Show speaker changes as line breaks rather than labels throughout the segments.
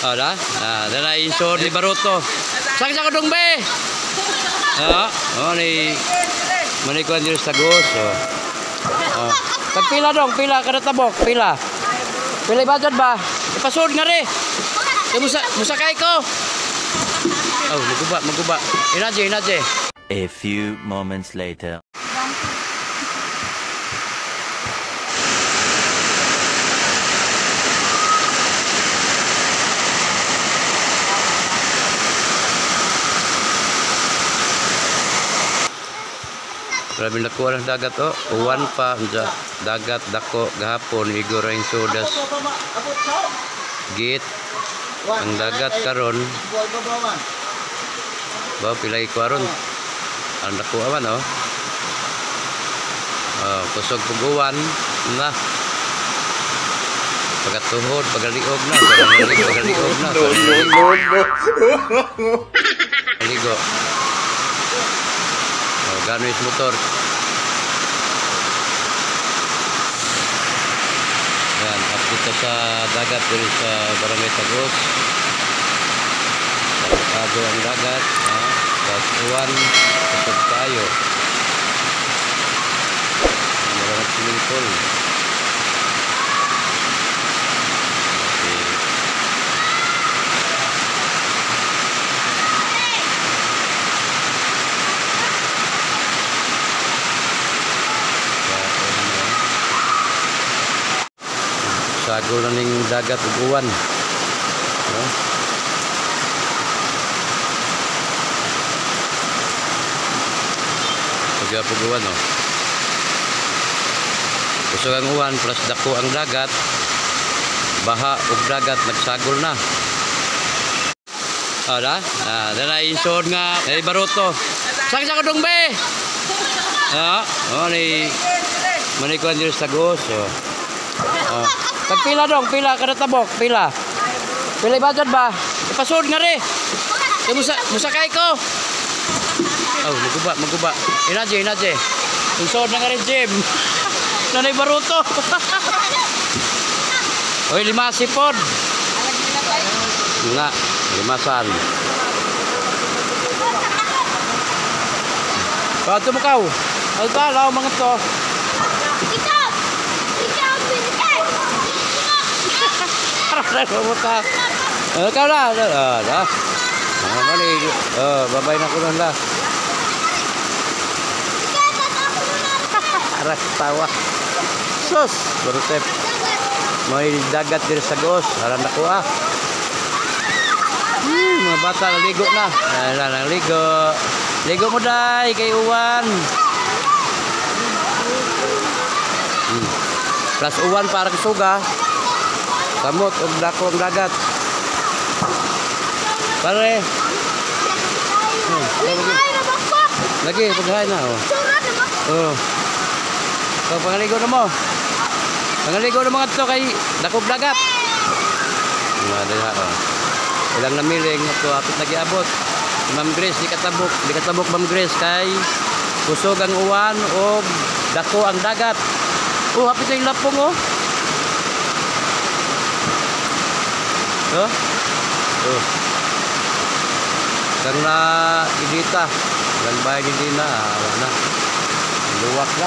Oh, dah. Dah iso di Baruto. Sang-sang dong be. Ni manikuan diri sa Gos. Pagpila dong, pila kada tabok, pila. Pila budget ba? Ipasod nga re. Musakay ko. Oh, maguba. Inaje.
A few moments later.
Grabe na kuha ng dagat uwan pa dagat dako gahapon igo rain sodas git ang dagat karon ba pilay ko aron ang dako awan kusog puguwan na pagatuhod pagaliog na ligo ganis motor. Yan, update sa dagat dari sa Barangay Tagos. Kado ang dagat, batuan, kusog tayo. Maraming swimming pool. Sagol na ning dagat ug uwan. Pagya ug uwan Kusog ang uwan plus dako ang dagat. Baha ug dagat nagsagol na. Na isod nga ay Baruto. Sang-sang dong be. Ni manikuan diri sa Gos. Pagpila dong, pila kada tabok, pila. Pila budget ba? Ipasod nga re. Musakay ko. Oh, maguba. Inaje. Isod na nga rin gym. Nanay Baruto. Oy, limasipod. Nga, limasan. Pato mo kaw. Alta, lao mga to. Kau lah, dah. Babay na ko nun lah. Aras tawa. Sus, baru tep. May dagat diri sa Gos. Aran ako mga bata naligo na. Naligo. Ligo mo day kay uwan. Plus uwan para kusuga. Kamot og dako ang dagat. Pare. Lagi paghain na pangaligo na mo. Pangaligo na mga to kay dako dagat. Ilang namiling to apit nagiabot. Ma'am Grace di katabok Ma'am Grace kay kusog ang uwan og dako ang dagat. Apit ay lapong Kang na idita, lang bahay hindi na, wala na, luwak na.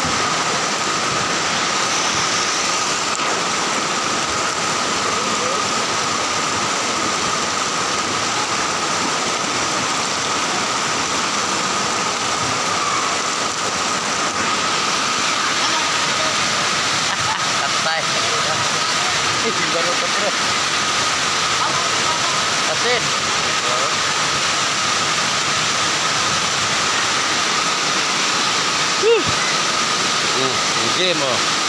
Tatay. Baru terus. Asin. Gym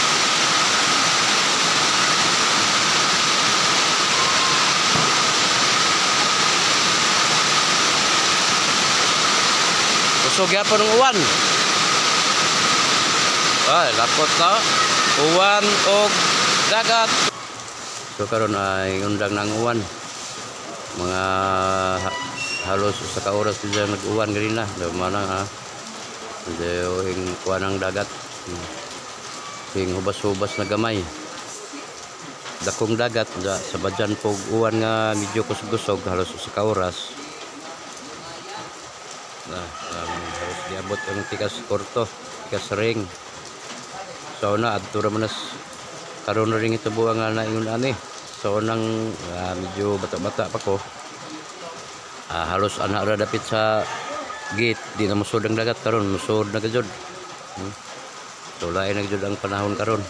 Kusog yapon ng uwan. Lapot na. Uwan og dagat. So karon ay undang ng uwan. Mga halos sa kauras diyan nag-uwan ganina. Manang yung kuha ng dagat. Yung hubas-hubas na gamay. dakong dagat sa badyan pog uwan nga medyo kusog-kusog halos sa kauras. Halos diabot ang tikas korto, tikas ring. So na adto ra manas karon ring ito buang nga na ingon ani. So nang medyo bata-bata pa ko. Halos ana ra dapit sa gate, di na musod ang dagat karon, musod na gajud. So lain na gajud ang panahon karon.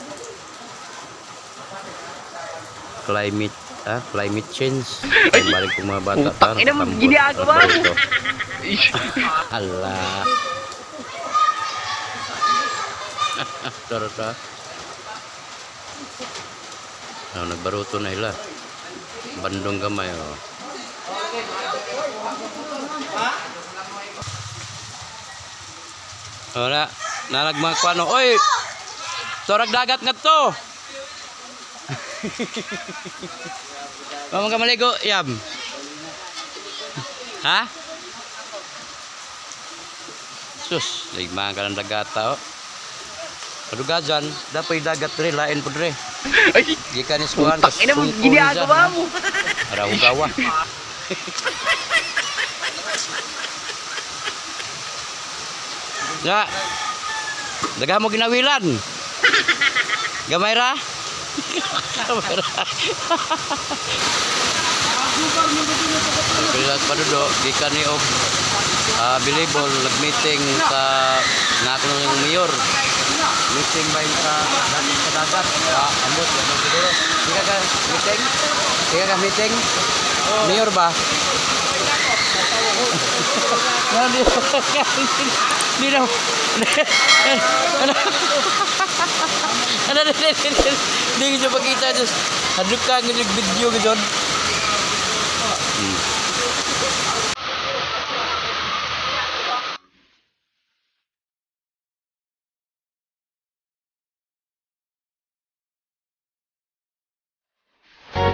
Climate change. Ay balik kong mga bata pa.
Ina mo ginagawa mo.
Hala. Tara. Nagbaruto na ila. Bandong gamay oh. Ora, nalagmang kuano. Oy. Torag dagat nga to. Mama ka maligo, yam. Ha? Sus, nagmang ka ng dagata oh. Padugajan, dapat dagat rin, lain po rin. Gikan ni Suhan,
Ina mo ginagawa mo.
Arahugawa. Ya, dagah mo ginawilan. Gamay ra? Pilat padudo gikan ni og bilibol nag-meeting sa ngako ng mayor. Meeting ba sa dagat? Ambot ano siguro. Di ka meeting? Di ka meeting? Mayor ba? Di daw. Hindi ko pakita. Haduk ka ng video ko doon.